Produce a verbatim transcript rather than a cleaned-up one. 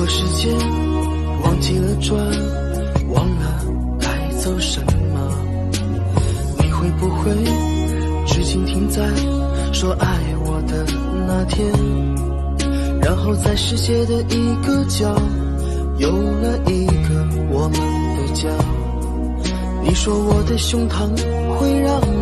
过时间，忘记了转，忘了该走什么。你会不会至今停在说爱我的那天，然后在世界的一个角有了一个我们的家。你说我的胸膛会让